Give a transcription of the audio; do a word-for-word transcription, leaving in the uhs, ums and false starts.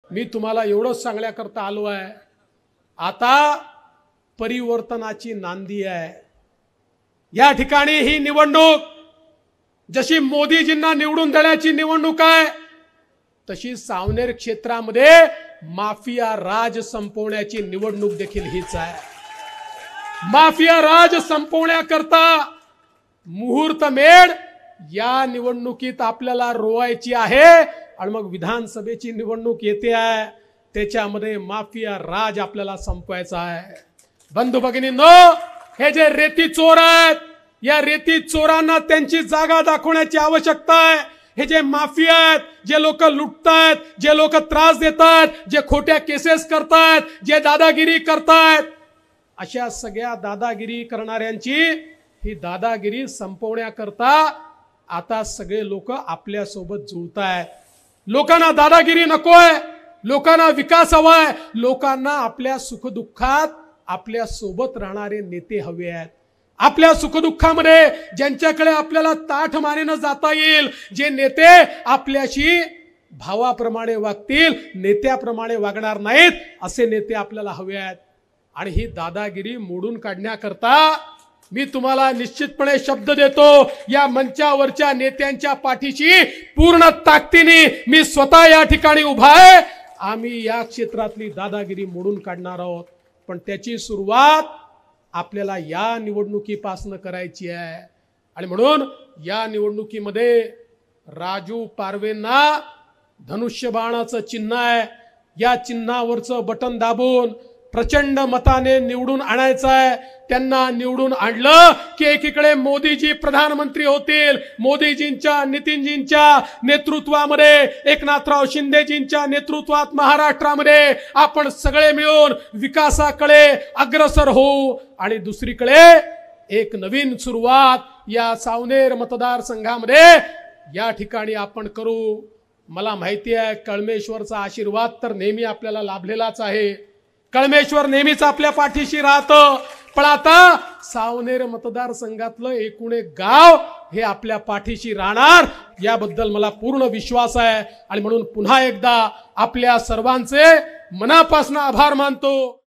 मी तुम्हाला एवढंच सांगण्याकरता आलो आहे, आता परिवर्तनाची नांदी आहे। या ठिकाणी ही निवडणूक जशी मोदीजींना निवडून देण्याची निवडणूक आहे, तशी सावनेर क्षेत्रामध्ये माफिया राज संपवण्याची निवडणूक देखील हीच आहे। माफिया राज संपवण्याकरता मुहूर्तमेढ या निवडणुकीत आपल्याला रोवायची आहे। आणि मग विधानसभेची निवडणूक येते आहे, त्याच्यामध्ये माफिया राज आपल्याला संपवायचा आहे। बंधू भगिनींनो, हे जे रेती चोर आहेत, या रेती चोरांना त्यांची जागा दाखवण्याची आवश्यकता आहे। हे जे माफिया आहेत, जे लोक लुटतायत, जे लोक त्रास देतात, जे खोट्या केसेस करतायत, जे दादागिरी करतायत, अशा सगळ्या दादागिरी करणाऱ्यांची ही दादागिरी संपवण्याकरता आता सगळे लोक आपल्या सोबत जुळतायत। लोकांना दादागिरी नकोय, लोकांना विकास हवाय, लोकांना आपल्या सुखदुःखात आपल्या सोबत राहणारे नेते हवे आहेत। आपल्या सुखदुःखामध्ये ज्यांच्याकडे आपल्याला ताठ मानेने जाता येईल, जे नेते आपल्याशी भावाप्रमाणे वागतील, नेत्याप्रमाणे वागणार नाहीत, असे नेते आपल्याला हवे आहेत। आणि ही दादागिरी मोडून काढण्याकरता मी तुम्हाला निश्चितपणे शब्द देतो, या मंचावरच्या नेत्यांच्या पाठीशी पूर्ण ताकदीने मी स्वतः या ठिकाणी उभा आहे। आम्ही या क्षेत्रातली दादागिरी मोडून काढणार आहोत, पण त्याची सुरुवात आपल्याला या निवडणुकीपासून करायची आहे। आणि म्हणून या निवडणुकीमध्ये राजू पारवेंना धनुष्यबाणाचं चिन्ह आहे, या चिन्हावरचं बटन दाबून प्रचंड मताने निवडून आणायचं आहे। त्यांना निवडून आणलं की एकीकडे मोदीजी प्रधानमंत्री होतील, मोदीजींच्या नितीनजींच्या नेतृत्वामध्ये, एकनाथराव शिंदेजींच्या नेतृत्वात महाराष्ट्रामध्ये आपण सगळे मिळून विकासाकडे अग्रसर होऊ, आणि दुसरीकडे एक नवीन सुरुवात या सावनेर मतदारसंघामध्ये या ठिकाणी आपण करू। मला माहिती आहे कळमेश्वरचा आशीर्वाद तर नेहमी आपल्याला लाभलेलाच आहे, कळमेश्वर नेहमीच आपल्या पाठीशी राहतं, पण आता सावनेर मतदारसंघातलं एकूण एक गाव हे आपल्या पाठीशी राहणार, याबद्दल मला पूर्ण विश्वास आहे। आणि म्हणून पुन्हा एकदा आपल्या सर्वांचे मनापासून आभार मानतो।